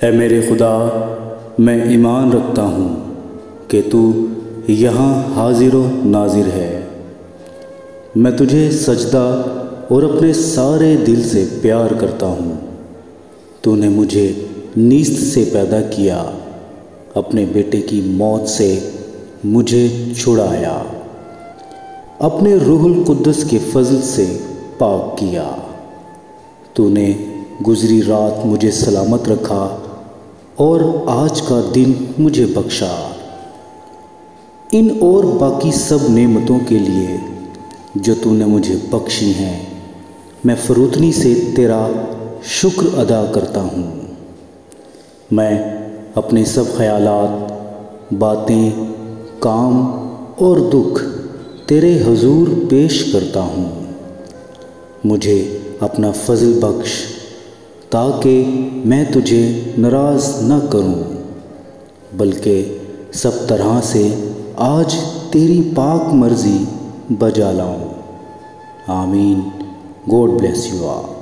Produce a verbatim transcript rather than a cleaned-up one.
ऐ मेरे खुदा, मैं ईमान रखता हूँ कि तू यहाँ हाजिर व नाजिर है। मैं तुझे सजदा और अपने सारे दिल से प्यार करता हूँ। तूने मुझे नीस्त से पैदा किया, अपने बेटे की मौत से मुझे छुड़ाया, अपने रूहुल कुद्दस के फजल से पाक किया। तूने गुजरी रात मुझे सलामत रखा और आज का दिन मुझे बख्शा। इन और बाकी सब नेमतों के लिए जो तूने मुझे बख्शी हैं, मैं फरूतनी से तेरा शुक्र अदा करता हूँ। मैं अपने सब ख्यालात, बातें, काम और दुख तेरे हुजूर पेश करता हूँ। मुझे अपना फजल बख्श ताकि मैं तुझे नाराज़ न करूं, बल्कि सब तरह से आज तेरी पाक मर्ज़ी बजा लाऊं। आमीन। God bless you all.